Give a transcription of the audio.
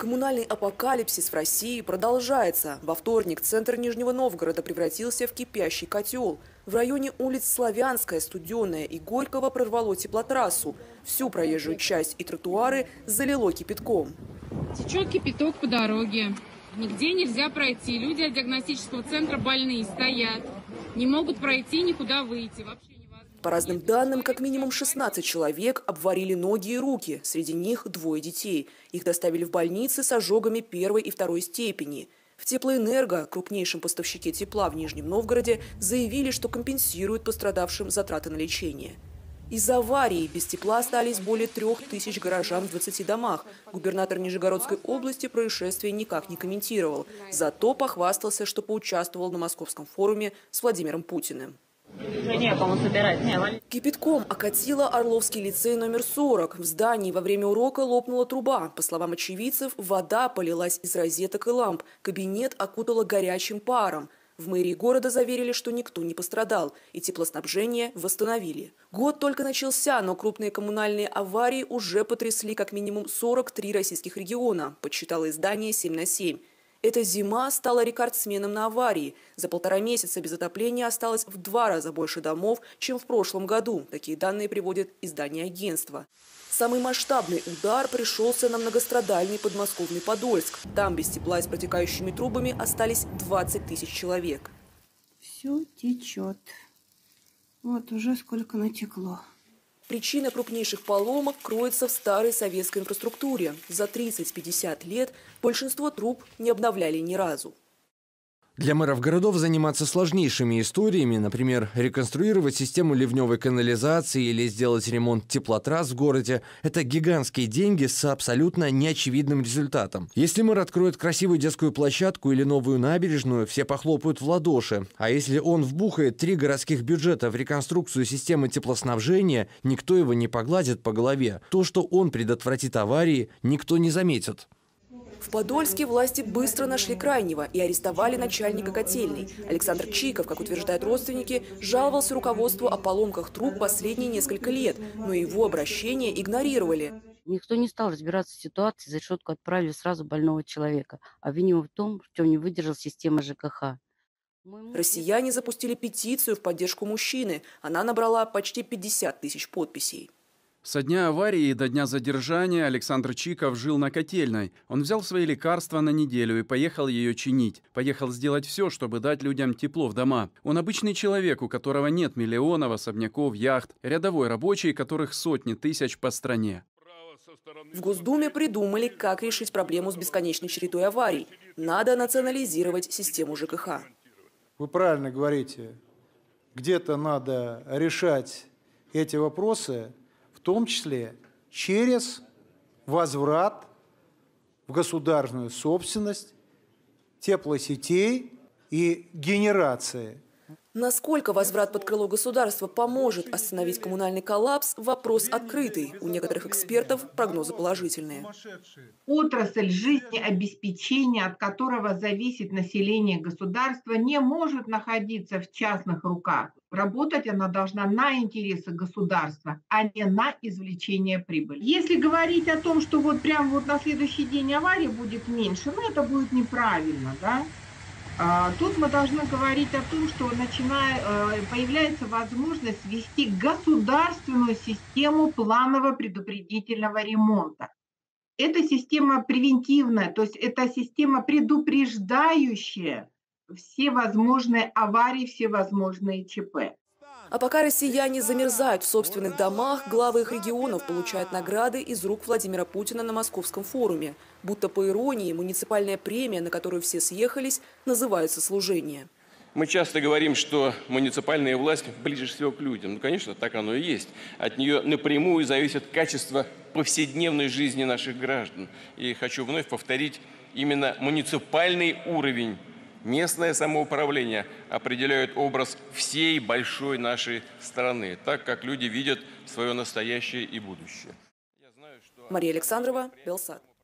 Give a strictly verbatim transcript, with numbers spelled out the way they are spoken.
Коммунальный апокалипсис в России продолжается. Во вторник центр Нижнего Новгорода превратился в кипящий котел. В районе улиц Славянская, Студенная и Горького прорвало теплотрассу. Всю проезжую часть и тротуары залило кипятком. Течет кипяток по дороге. Нигде нельзя пройти. Люди от диагностического центра больные стоят. Не могут пройти, никуда выйти. Вообще невозможно. По разным данным, как минимум шестнадцать человек обварили ноги и руки. Среди них двое детей. Их доставили в больницы с ожогами первой и второй степени. В Теплоэнерго, крупнейшем поставщике тепла в Нижнем Новгороде, заявили, что компенсируют пострадавшим затраты на лечение. Из-за аварии без тепла остались более трех тысяч горожан в двадцати домах. Губернатор Нижегородской области происшествие никак не комментировал. Зато похвастался, что поучаствовал на Московском форуме с Владимиром Путиным. Некому собирать. Не, Кипятком окатило Орловский лицей номер сорок. В здании во время урока лопнула труба. По словам очевидцев, вода полилась из розеток и ламп. Кабинет окутало горячим паром. В мэрии города заверили, что никто не пострадал, и теплоснабжение восстановили. Год только начался, но крупные коммунальные аварии уже потрясли как минимум сорок три российских региона, подсчитало издание семь на семь. Эта зима стала рекордсменом на аварии. За полтора месяца без отопления осталось в два раза больше домов, чем в прошлом году. Такие данные приводит издание агентства. Самый масштабный удар пришелся на многострадальный подмосковный Подольск. Там без тепла и с протекающими трубами остались двадцать тысяч человек. Все течет. Вот уже сколько натекло. Причина крупнейших поломок кроется в старой советской инфраструктуре. За тридцать-пятьдесят лет большинство труб не обновляли ни разу. Для мэров городов заниматься сложнейшими историями, например, реконструировать систему ливневой канализации или сделать ремонт теплотрасс в городе – это гигантские деньги с абсолютно неочевидным результатом. Если мэр откроет красивую детскую площадку или новую набережную, все похлопают в ладоши. А если он вбухает три городских бюджета в реконструкцию системы теплоснабжения, никто его не погладит по голове. То, что он предотвратит аварии, никто не заметит. В Подольске власти быстро нашли крайнего и арестовали начальника котельной. Александр Чиков, как утверждают родственники, жаловался руководству о поломках труб последние несколько лет, но его обращения игнорировали. Никто не стал разбираться в ситуации, за решетку отправили сразу больного человека, обвинив в том, что не выдержал система ЖКХ. Россияне запустили петицию в поддержку мужчины. Она набрала почти пятьдесят тысяч подписей. Со дня аварии до дня задержания Александр Чиков жил на котельной. Он взял свои лекарства на неделю и поехал ее чинить. Поехал сделать все, чтобы дать людям тепло в дома. Он обычный человек, у которого нет миллионов, особняков, яхт. Рядовой рабочий, которых сотни тысяч по стране. В Госдуме придумали, как решить проблему с бесконечной чередой аварий. Надо национализировать систему ЖКХ. Вы правильно говорите. Где-то надо решать эти вопросы, в том числе через возврат в государственную собственность теплосетей и генерации. Насколько возврат под крыло государства поможет остановить коммунальный коллапс – вопрос открытый. У некоторых экспертов прогнозы положительные. Отрасль жизнеобеспечения, от которого зависит население государства, не может находиться в частных руках. Работать она должна на интересы государства, а не на извлечение прибыли. Если говорить о том, что вот прямо вот на следующий день аварии будет меньше, ну это будет неправильно, да? Тут мы должны говорить о том, что начиная, появляется возможность ввести государственную систему планового предупредительного ремонта. Это система превентивная, то есть это система предупреждающая все возможные аварии, все возможные ЧП. А пока россияне замерзают в собственных домах, главы их регионов получают награды из рук Владимира Путина на Московском форуме. Будто по иронии, муниципальная премия, на которую все съехались, называется «служение». Мы часто говорим, что муниципальная власть ближе всего к людям. Ну, конечно, так оно и есть. От нее напрямую зависит качество повседневной жизни наших граждан. И хочу вновь повторить, именно муниципальный уровень, местное самоуправление определяют образ всей большой нашей страны, так как люди видят свое настоящее и будущее. Мария Александрова, Белсат.